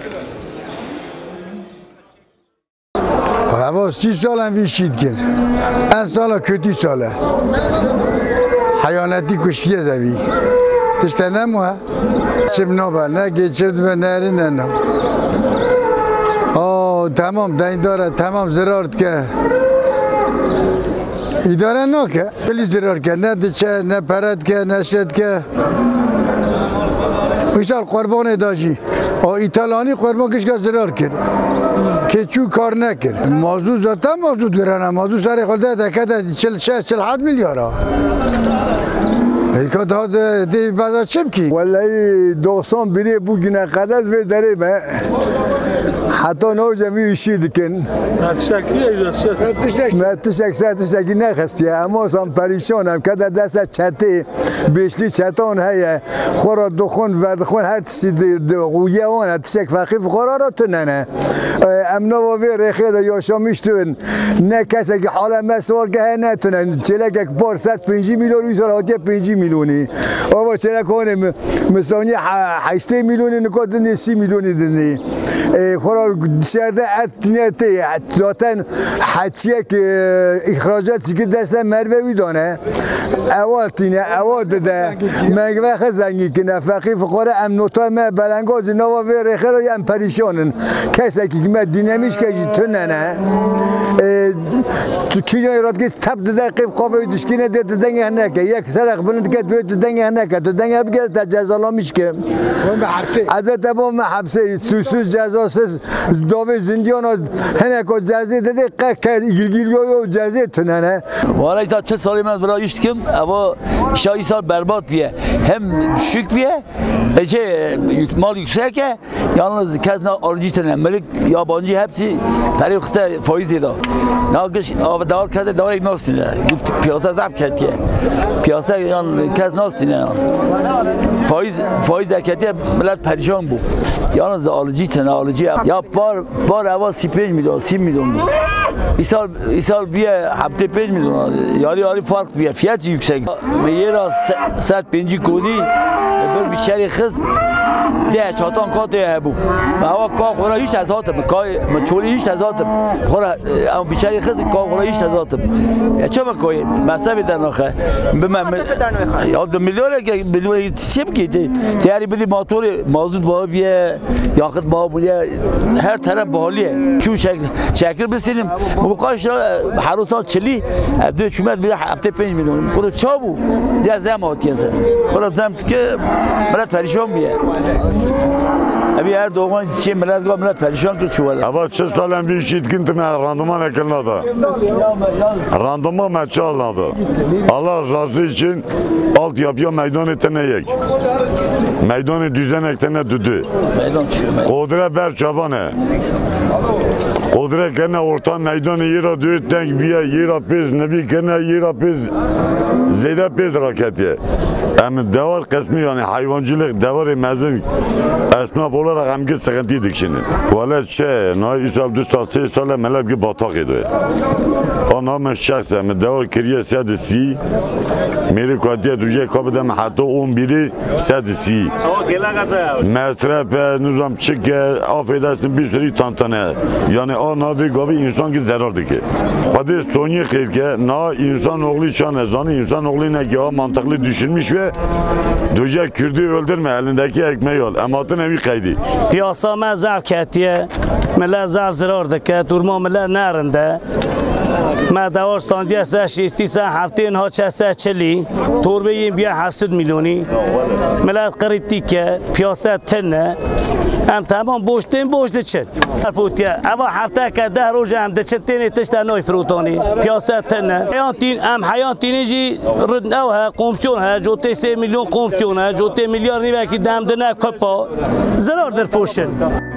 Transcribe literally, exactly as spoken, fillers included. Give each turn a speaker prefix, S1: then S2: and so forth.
S1: هوا سی سال هم ویشید کرد این سالا کتی ساله حیانتی کشتیه دوی تشته نموه چم نابه نه گیچه دمه نهری نه نه آه تمام دین داره تمام زرارت که اداره نه که بلی زرار که نه دچه نه پرد که نه شد که ایسال قربان داشی آه ایتالانی قربان کشکا زرار کرد که چو کار نکرد موضوع زرتا موضوع گرانه موضوع سر خود دکده چل شش چل هفت میلیارد ایکات هاد دی بازار چم کی
S2: والله دوستان بری بگیرن قدرت به داره به حتی نوجه میشی دکن متشک سرتشکی نخستی اما سام پریشانم که دست چته بیشتری چتان هیه خورا دخون و دخون هر چیزی قویه آن تشک فقیر فقرا را تو نه امنا و وی رخید یا شامیشتون نه کسی که حالا مسوار که نتونن چلک یک بار صد پنجی میلیون رویسال هاتی پنجی میلیونی آوا چلک هونه مثلانی هشته میلیونی نکات سی میلیونی دنی خورا شرده اتنیتی ذاتن حچیه که اخراجاتی که دست مروی دانه اول تینه اول بده مگه وقت زنگی که نفقی فقاره امنوتا ما بلنگاز نوا و رخیرای ام پریشانن کسی که ما دینامیش کشی تو نه نه تو کی جای راد که تب داده قیف قافه دشکینه دیت دنگ هنکه یک سرق بلند که دوی تو دنگ هنکه تو دنگ بگیر تا جزالا میش که از تمام محبسه سوسوس جزاسز داوی زندیان از هنکو جزیه داده قک گلگلیو جزیه تو نه نه
S3: والا ایسا چه سالی من برای ایشت کم اما شا ای سال برباد بیه هم شک بیه چه مال یکسکه یالناز کس نه آرجی تنه ملک یابانجی هپسی پری خسته فایزی دا ناگش آب دار کرده دار یک ناستینه پیاسه زب کردیه پیاسه یان کس ناستینه فایز فایز درکتیه ملت پریشان بود یالناز آرجی تنه آرجی یا بار بار اول سی پنج میلیون سی میلیون بود این سال این سال بیه هفته پنج میلیون یاری یاری فرق بیه فیات یکسک میه را صد پنجی کودی بر بیشتری خست ده چهاتان کاته بود و هوا کار خورا هیچ از هاتم کای مچولی هیچ از هاتم خورا اما بیچاره خود کار خورا هیچ از هاتم چه میکنی مسئله در نخه به من یاد میلیونه که میلیونه چی بگیتی تیاری بدی موتور مازوت با بیه یاقت با بیه هر طرف بالیه چون شکل شکل بسیاریم مقاش هر روز چلی دو چومت بیه هفته پنج میلیون کدوم چا بود دیگه زم آتیزه خورا زم که مرد پریشان بیه ابی هر دوغان چی ملت گام ملت پریشان کرد شواله.
S4: اول چه سالم بیشتر کنت من راندمان اکل ندا. راندمان مچال ندا. الله razı için alt yapıyor meydan etene yek. Meydanı düzen etene düdü. Kodre ber çabane. Kodre kene orta meydanı yira düğüt denk biye yira pez nevi kene yira pez zeyde pez raketiye. Hem devar kısmı yani hayvancılık devarı mezun esnaf olarak hem ki sıkıntıydık şimdi. Valla şey, ne isal düz saat sekiz sale melek gibi batak ediyor. Ana men şahsen devar kiriye sedisi, meri katiye düzey kapıda hatta on biri sedisi. Mesrep nizam çık affedersin bir sürü tantane. Yani ana bir gavi insan ki zarardı ki. Hadi sonu kıyır ki na insan oğlu çan ezanı insan oğlu ne ki mantıklı düşünmüş ve düzey Kürdü öldürme elindeki ekmeği al. Ematın evi kaydı.
S5: Piyasa me zaf ketiye, millet zaf zarar dike, durma millet nerinde. ما داورستان دیگه سه شیستی سه هفته اینها چه سه چلی توربه این بیا هفتصد میلیونی ملت قریتی که پیاسه تنه هم تمام بوشتین بوشت چن فوتیه اما هفته که ده روز هم ده چتینی تشت نوی فروتانی پیاسه تنه حیان تین هم حیان تینی جی رد نوها قومسیون ها جوتی سه میلیون قومسیون ها جوتی میلیار نیوه که دم دنه کپا زرار در فوشن